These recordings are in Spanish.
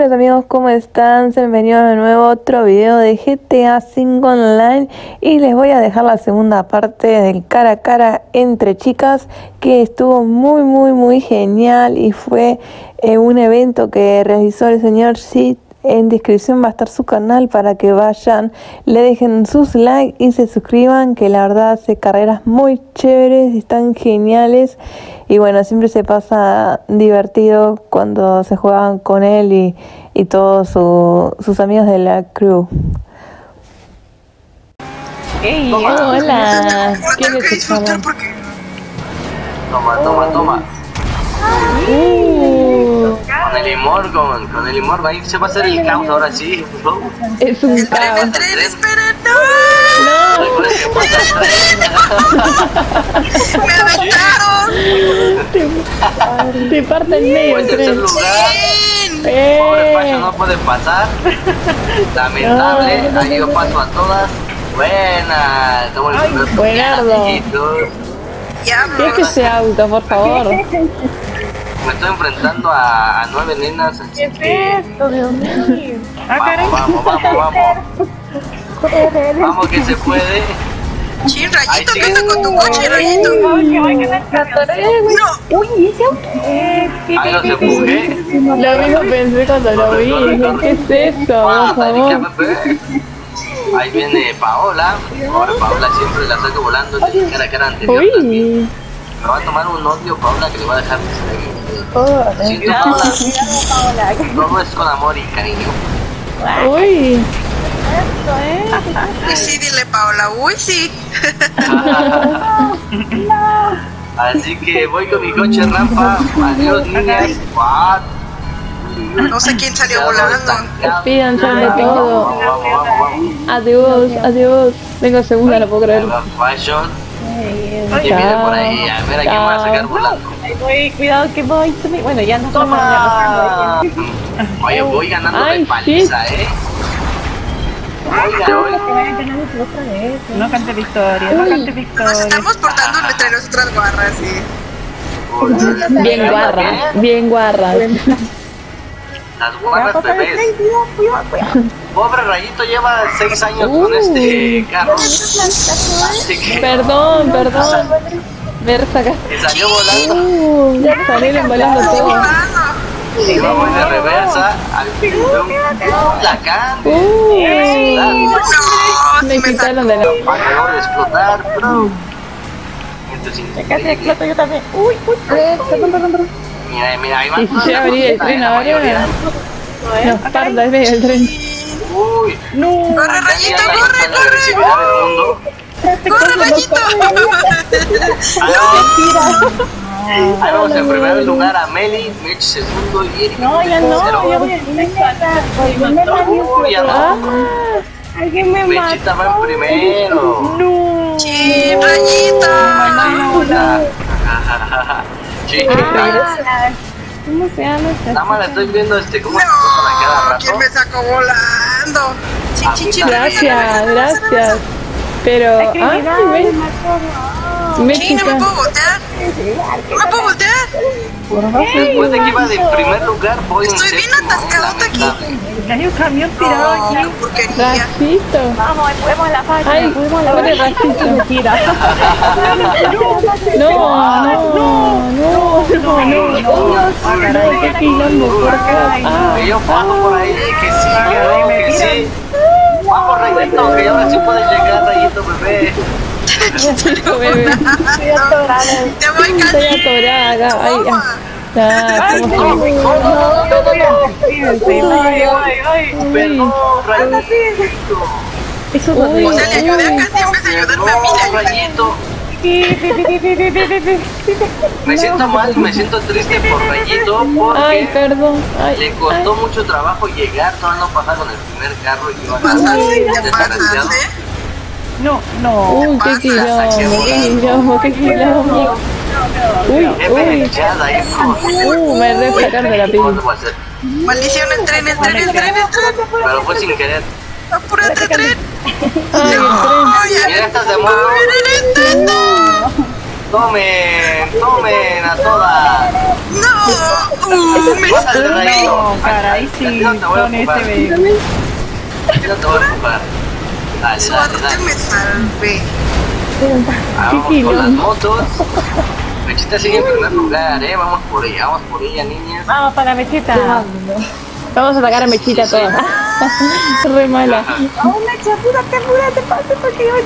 Hola amigos, ¿cómo están? Bienvenidos de nuevo a otro video de GTA V Online y les voy a dejar la segunda parte del cara a cara entre chicas, que estuvo muy genial y fue un evento que realizó el señor Sid. En descripción va a estar su canal para que vayan, le dejen sus likes y se suscriban, que la verdad hace carreras muy chéveres, están geniales y bueno, siempre se pasa divertido cuando se juegan con él y todos sus amigos de la crew. Hey, hola, ¿quién es tu chama? Toma. Con el limón, ahí se va a hacer el caos ahora sí. Es un caos. espera, No. ¡Me aventaron! Te parte el medio. En tercer lugar, pobre Pacho no puede pasar. Lamentable, ahí yo paso a todas. Buena, estamos en el primer Buenardo. ¿Qué es que ese auto, por favor? Me estoy enfrentando a 9 nenas, así que... Dios mío! Vamos que se puede. Sí, Rayito, ¿qué onda con tu coche, Rayito? No. Uy, ese auto. Ahí los empujé. Lo mismo pensé cuando lo vi. ¿Qué es eso, por favor? Ahí viene Paola. Ahora Paola siempre la saca volando en el cara a cara anterior. Uy. Me va a tomar un odio Paola que le va a dejar. Siento Paola. Todo es con amor y cariño. Uy. Uy, sí, dile, Paola. Uy, sí. Así que voy con mi coche rampa. Adiós, niñas. No sé quién salió volando. Despídanse de todo. Vamos. Adiós. Vengo segunda, no puedo creer. Fashion. Y viene por ahí. A ver a quién va a sacar volando. Voy, cuidado que voy. Bueno, ya no. ¡Toma! Oye, voy ganando de paliza, No cante victoria, Nos estamos portando entre nosotras guarras, sí. Bien guarras. Las guarras bebés. Pobre Rayito lleva 6 años con este carro. Así que Perdón. Ver, saca. y salió volando. Ya salieron volando todos. Y vamos de reversa al fin de la cambio. Me quitaron de la... Acabo de explotar, bro. Esto es Casi increíble. exploto yo también. Uy, perdón. Mira, ahí va. Y si ya abrí el tren ahora, nos parta el medio del tren. Uy. No. ¡Corre, Rayito, La corre! agresividad del mundo. ¡Corre, Rayito! Ahí vamos en primer lugar a Meli, Mitch segundo y Eric No, ya tercero. no, ya voy a Uy, ya no. Alguien me mata. Mechita va en primero. No. ¡Sí, Rayito! Chiquita. ¿Cómo se llama esta? Nada más la estoy viendo cómo se toca cada ¡No! rato. ¿Quién me sacó volando? Gracias. Pero... ven. Sí, no me puedo voltear. ¿No me puedo voltear? Después de que iba de primer lugar, voy en Estoy bien séptimo. atascadota aquí. Lamentable. Hay un camión tirado No, aquí. qué porquería. Racito. Vamos, podemos la falla. Ay, Podemos la pobre falla. Racito. Mentira. No. Qué quilombo, por acá. Que yo paso por ahí, que sí. Vamos, Rayito, que ahora sí puedes llegar, Rayito, bebé. Bebé. Estoy atorada. Te voy Estoy casi. atorada acá. Ay, Toma. Perdón, Rayito. Eso O sea, le ayudé a Katy en vez de ayudarme a mí. No, Rayito. Me siento mal, me siento triste por Rayito Ay, porque perdón. le costó mucho trabajo llegar, todavía no pasar con el primer carro y iba a ¿Te desgraciado. pasaste? No. Uy, qué quilombo. Uy. Echada, hijo. Me re sacaron de la pila. ¿Cómo va a ser? Maldición, el tren. Pero fue sin querer. Apúrate, tren. Ay, el tren. Ay, Mira, estas de moto. ¡Viene el tren! Tomen. tomen a todas. No, me Pásale, Rayito. No, cara, ahí sí, No te voy a con ese ocupar. vehículo. Aquí no te voy a ocupar. Dale, suerte dale. me salvé. Vamos con las motos. Mechita sigue en primer lugar, vamos por ella, niñas. Vamos para la mechita. Vamos a atacar a Mechita todas. Re mala. Apúrate, pase porque yo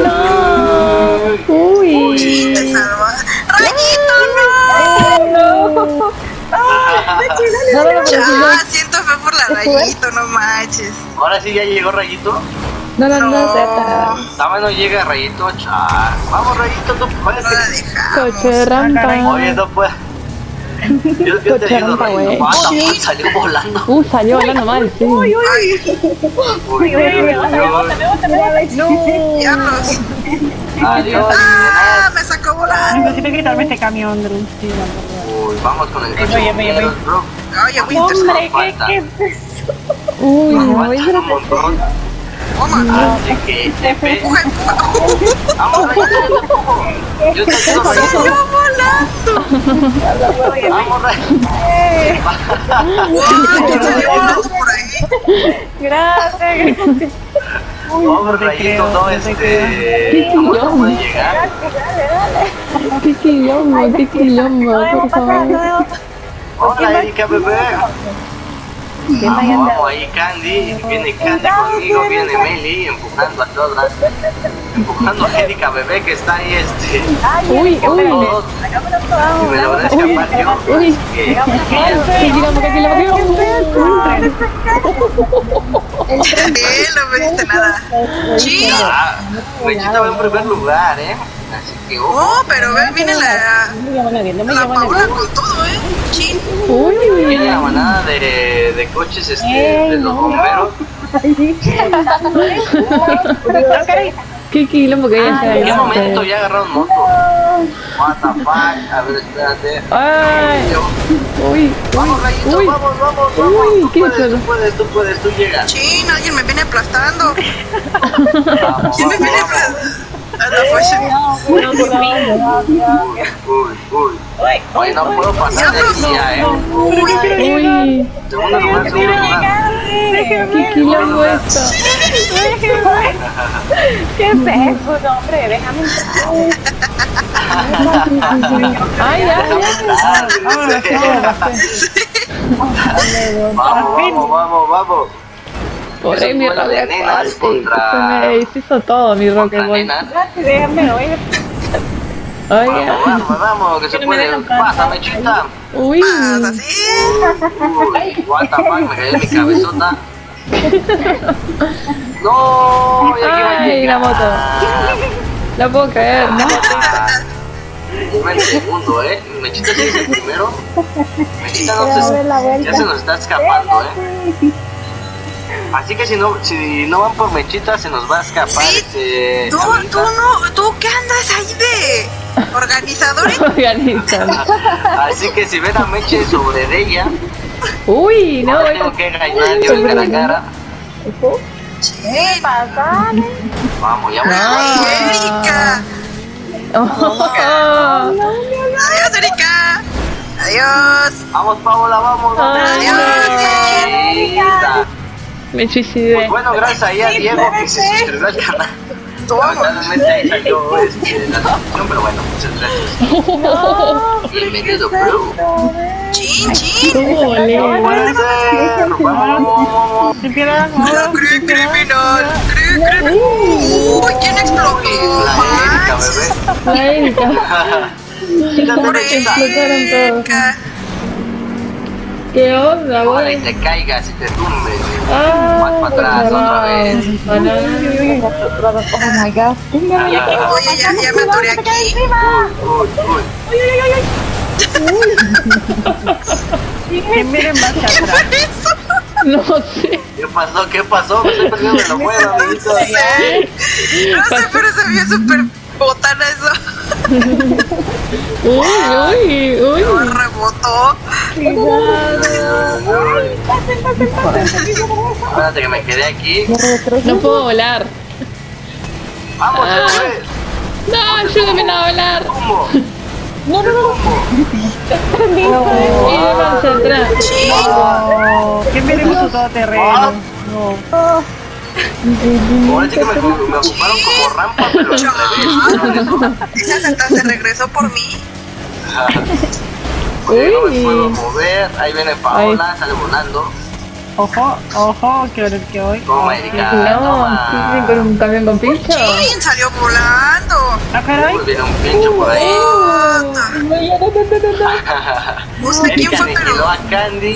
Uy. Me salva. ¡Rayito, no! Ah, siento fe por la Rayito, no manches. Ahora sí ya llegó Rayito. No, No, Todavía no llega Rayito, char. Vamos Rayito, tú puedes. no la dejamos. Coche rampa. Oye, no puedes. Yo te Coche ayudo, rampa, Rayito. güey. Guata, salió volando. Salió volando mal, sí. Ay, Uy, diablos. Adiós. Ah, me sacó volando. necesito quitarme este camión, Drew. Uy, vamos con el coche Oye, bomberos, bro. Oye, Winters. Hombre, falta. ¿qué? Uy, Nos no, faltan un montón. Toma. Así que TP. Empuja, empuja. Vamos, Rayito, yo te empujo. Yo te ayudo, Rayito. Salió volando. Vamos, Rayito. Wow, ¿quién salió volando por ahí? Gracias. Vamos, Rayito, no, ¿cómo no puede llegar? qué quilombo, por favor. Hola, Erika, bebé. Vamos ahí, Candy. Viene Candy conmigo, viene Meli empujando a todas. Empujando a Erika, bebé, que está ahí, Uy, por todos. Y me logré escapar yo. Uy. Que- Qué quilombo. No me diste nada. Sí. Ah, Mechita va en primer lugar, Así que, ojo. Oh, pero ve, viene la Paula con todo, Sí. Viene la manada de coches, de los bomberos. Qué quilombo que ¿En qué hay. momento ya agarraron moto? What the fuck, a ver, espérate. Ay. Uy. Vamos, Rayito, Uy. vamos. Uy, Tú ¿qué puedes, es eso? tú puedes, tú llegas. Sí, alguien me viene aplastando. Vamos, ¿Quién me viene vamos. aplastando? Ah, no, pues. Uy. Oye, no puedo pasar de día, Uy. Segundo lugar. Qué quilombo esto. Qué peso, hombre, déjame. Ay, ya. Vamos. Pobre mi Eso fue Rocket nenas Baltic. contra- Se me deshizo todo mi Rocket Contra Ball. nenas. Déjame, oye. Oye. Vamos, que se puede. Pásame, chita. Uy. Más así. What the fuck, me cayó mi cabezota. No, ya que Ay, la moto. No puedo creer. En segundo, Mechita sigue en primero. Mechita ya se nos está escapando, Así que si no van por Mechita se nos va a escapar. Sí. Tú qué andas ahí de organizador. Organizando. Así que si ven a Meche sobre de ella, Uy, no. tengo que engañar yo en la cara. Sí. Vamos, ya voy. Ay, Erika. Adiós, Erika. Adiós. Vamos, Paola, vamos. Ay, Mechita. Me suicidé. Pues bueno, gracias ahí a Diego que se suscribió al canal. Lamentablemente ahí salió la descripción, pero bueno, muchas gracias. Bienvenido, bro. Chin. Puede ser. Vamos. Criminal. Uy, ¿quién explotó? La Erika, bebé. La Erika. Quítate, Mechita. Explotaron todo. Erika. ¿Qué onda, Ojalá y güey? te caigas y te tumbes. Ah, Más para atrás, otra vez. Oh my god. Oye, ya me atoré aquí. Uy. ¿Quién viene más atrás? No sé. ¿Qué pasó? Me estoy perdiendo de lo bueno, amiguitos. No sé, pero se vio súper botana eso. Uy. Rebotó. Espérate que me quedé aquí. No puedo volar. Vamos, bebé. No, ayúdame a volar. Tumbo. No, no, no. Y de marcha atrás. No, ¿quién viene con su todoterreno? No. Ahora sí que me ocuparon como rampa, pero al revés. Esa santa se regresó por mí. Oye, no me puedo mover. Ahí viene Paola, sale volando. Ojo, ojo, que hora que hoy. Toma, Erika, No, toma. ¿sí, con un camión con pincho? ¿Quién salió volando? Ah, caray. Pues viene un pincho por ahí. No sé quién Erika fue, aniquiló pero... a Candy.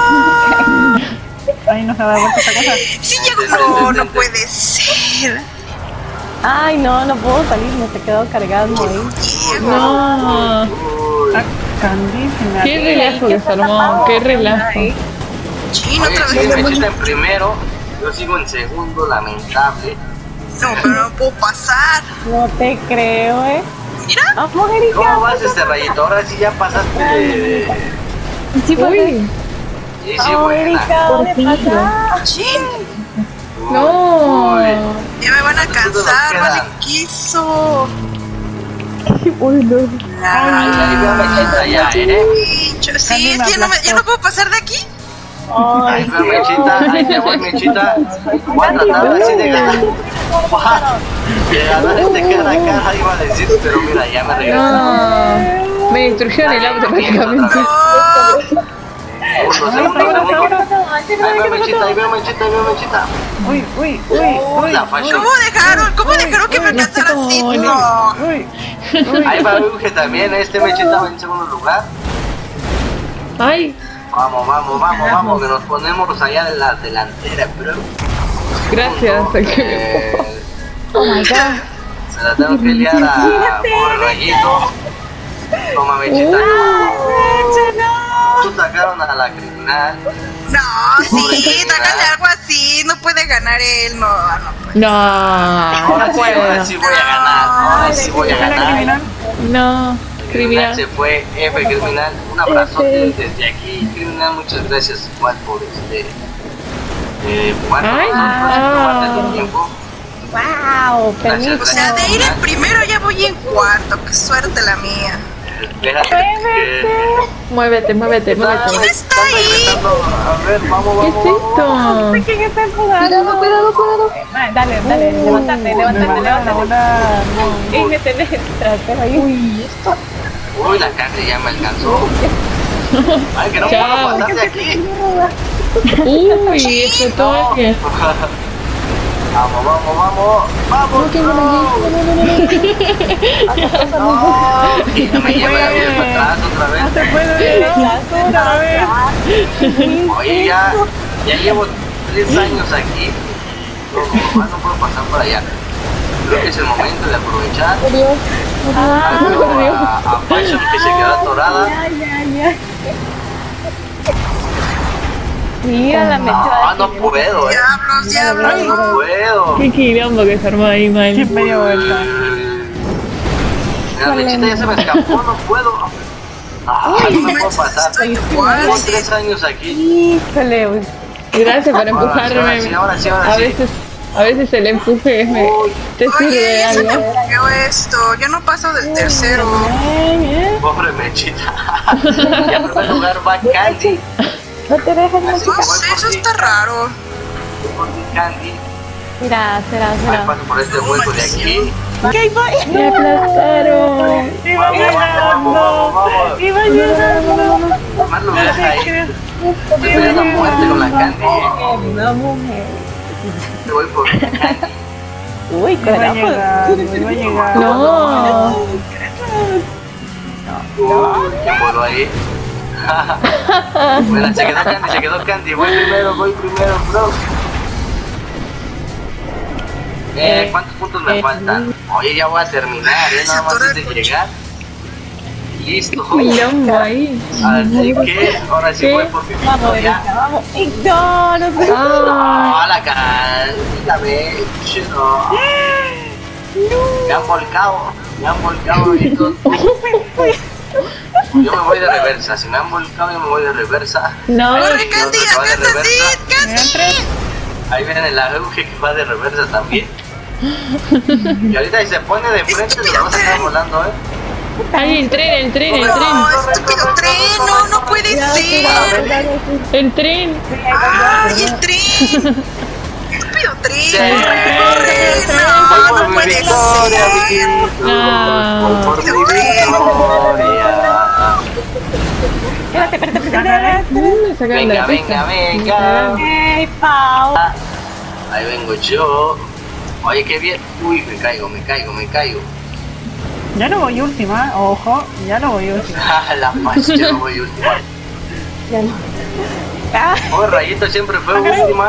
Ay, no se va a dar vuelta esta cosa. Sí llegó. No, no puede ser. Ay, no, no puedo salirme, se quedó cargando ahí. Diego. No. Ah, Candy, se me Qué relajo que se armó, qué relajo. Chin, Oye, otra sí, vez. Mechita en primero. Yo sigo en segundo, lamentable. No, pero no puedo pasar. No te creo, Mira. Vamos, Erika. ¿Cómo vas rayito? Ahora sí ya pasaste de... Sí, pues, Uy, Sí, vamos, buena. Erika, ¿dónde pasa? Chin. no. Ya me van a cansar, queda. vale quiso. Ahí veo a Mechita ya, Pincho. Sí, es que ya no puedo pasar de aquí. Ahí veo a Mechita, ahí te voy, Mechita. Voy a tratar así de ganar. De ganar este cara a cara, iba a decir, pero mira, ya me regresé. No. Me destruyeron el auto prácticamente. Segundo. Ahí veo a Mechita, ahí veo a Mechita, ahí veo a Mechita. Uy, uy, uy, uy. La fashion. ¿Cómo dejaron que me alcanzara así? No. Uy. Ahí va Uge también, este Mechita va en segundo lugar. Ay, Vamos, que nos ponemos allá de la delantera, bro. gracias. Oh my god. Se la tengo que liar a pobre Rayito. Toma, Mechita. Tú sacaron a la criminal. No, sí, hágale algo así. No puede ganar él. No puede. No, Ahora no sí, puedo. ahora sí voy a ganar. Ahora sí voy a ganar. No, criminal. Se fue F criminal. Un abrazote desde aquí, criminal. Muchas gracias igual por jugar con Ay, nosotros, tomarte tu tiempo. Wow, Gracias, O sea, de ir en primero ya voy en cuarto. Qué suerte la mía. Déjate que... Muévete. ¿Quién está ahí? A ver, vamos. ¿Qué es esto? ¿Quién está empujando? Cuidado. Dale, levántate. Y me tenés trasero ahí. Uy, la carne ya me alcanzó. Ay, que no Chao. puedo pasar de aquí. Uy, explotó alguien. Vamos. No, y no me lleva la vida para atrás otra vez. No se puede, no, otra vez. Oye, ya llevo 3 años aquí. No puedo pasar por allá. Creo que es el momento de aprovechar. A Fashion que se quedó atorada. Mira, No puedo, Diablos. No puedo. Qué quilombo que se armó ahí, man. ¿Quién media vuelta? La lechita ya se me escapó, no puedo. No me puedo pasar. Llevo 3 años aquí. Híjole, güey. Gracias por empujarme. Ahora sí. A veces el empuje te sirve de Oye, se me algo. bugueó esto. Yo no paso del tercero. Pobre Mechita. Y en primer lugar va Candy. No te dejes, No sé, eso está raro. Por ti, Candy. Mira, será. Ahí paso por este hueco de aquí. Me aplastaron. Iba llegando. Iba llegando. Más lo ves ahí. Estoy peleando a muerte con la Candy. Una mujer. Te voy por la Candy. Uy, Iba carajo. llegando. No. ¿Quién voló ahí? Bueno, se quedó Candy. Voy primero, bro. ¿Cuántos puntos me faltan? Oye, ya voy a terminar, nada más es de llegar. Listo. Quilombo ahí. Así que ahora sí voy por mi Vamos, victoria. Erika, vamos. No, no sé. No, la Candy, la Beche, no. Me han volcado ahorita. Yo me voy de reversa, si me han volcado yo me voy de reversa. No. Corre, Candy, acá Candy. Ahí viene el auge que va de reversa también. Y ahorita si se pone de frente se lo vas a estar volando, Ay, el tren. No, estúpido tren, no puede ser. El tren. Ay, el tren. Estúpido tren. Sí. Corre, Por no mi puede victoria, ser. amiguito. No. Por mi victoria. Me sacaron de la pista. Venga. ¡Ey, Pau! Ahí vengo yo. Oye, qué bien. Uy, me caigo. Ya no voy última, ojo, ya no voy última. La más, yo no voy última. Oh, Rayito siempre fue última.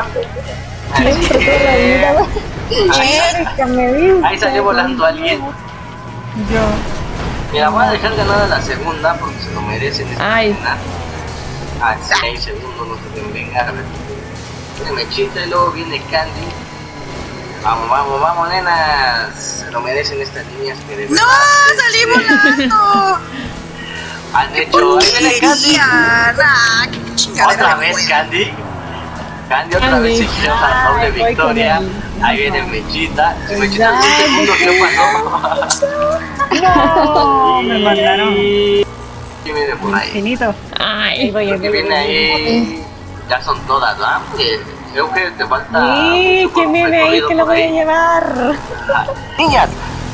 Ahí salió volando alguien. Yo. Mira, voy a dejar ganada la segunda porque se lo merecen esta Ay. pena. A 6 segundos no se deben vengar. Viene Mechita y luego viene Candy. Vamos, nenas. Se lo merecen estas niñas que de ¡No! verdad, ¡Salí volando! han hecho. Ahí viene Candy. Nah, qué chingadera Otra de vez juego. Candy. Candy otra vez se quiere una doble victoria. Ahí viene Mechita. Si Mechita en un segundo, ¿qué pasó? No, me mandaron. ¿Quién viene por ahí? Finito. Ay. Porque viene ahí. Ya son todas, ¿verdad? Porque creo que te falta. Sí, mucho ¿quién viene ahí recorrido que lo por voy a ahí. llevar? Niñas.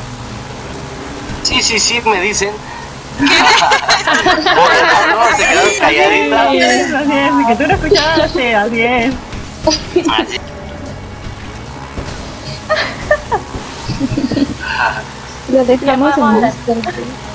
Sí, me dicen. No, se quedaron calladitas. Así es, que tú no escuchaste, así es. Así. Lo dejamos en